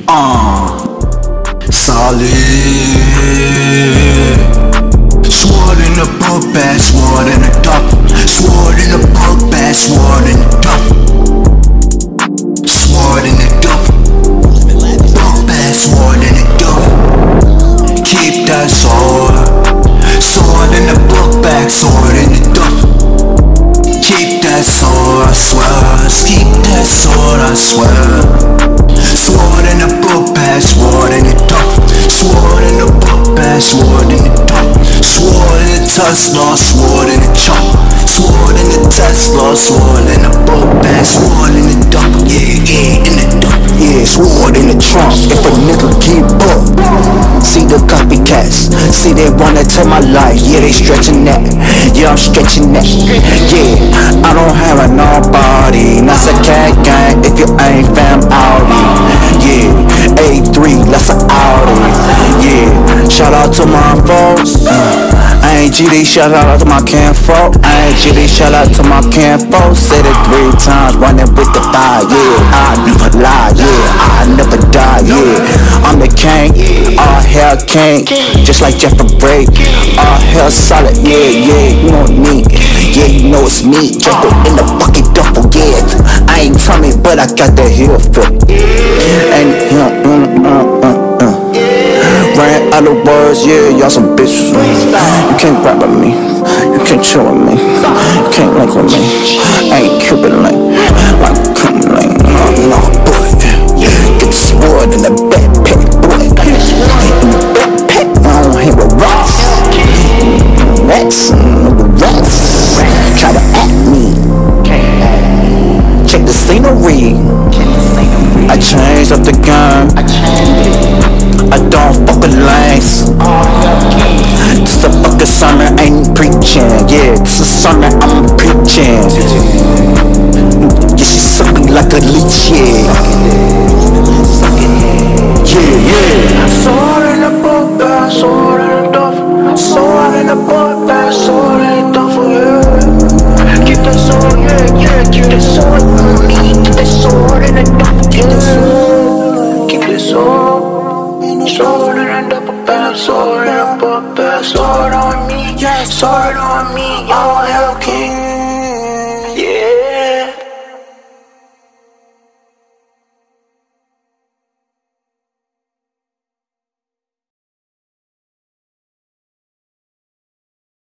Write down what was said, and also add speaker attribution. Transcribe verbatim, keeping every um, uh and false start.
Speaker 1: Uh, solid. Sword in the book bag, sword in the duffel. Sword in the book bag, sword in the duffel. Sword in the duffel. Book bag, sword in the duffel. Keep that sword. Sword in the book bag, sword in the duffel. Keep that sword, I swear. Keep that sword, I swear. Sword in the book bag, sword in the duffel. Sword in the book bag, sword in the duffel. Sword in the Tesla, sword in the chopper. Sword in the Tesla, sword in the book bag. Sword in the duffel, yeah, yeah, in the duffel.
Speaker 2: Yeah, sword in the trunk, if a nigga keep up. See the copycats, see they wanna take my life. Yeah, they stretching that, yeah, I'm stretching that. Yeah, I don't have a nobody. That's a cat gang if you ain't fam Audi. Yeah, A three, that's a Audi. Yeah, shout out to my folks. I ain't G D, shout out to my kinfolk. I ain't G D, shout out to my kinfolk. Said it three times, running with the fire. Yeah, I never lie, yeah, I never die, yeah. I'm the king, all hell king, just like Jeffrey Break. All hell solid, yeah, yeah, you know me. Yeah, you know it's me, just in the fucking duffel, yeah. I ain't trying, but I got that heel fit. And uh, uh, uh, uh, uh. Ran out of words, yeah, y'all some bitches. You can't rap with me, you can't chill with me, you can't link with me. I ain't Cupid like, like coming like, no, no, boy. Get the sword in the backpack, boy. In the backpack, I don't hang with rats. Rats, the rats try to act me. Check the scenery. I changed up the game. I don't fuck with lanes. This a fucking summer, ain't preaching. Yeah, this a summer, I'm preaching. Yeah, she suck me like a leech, yeah.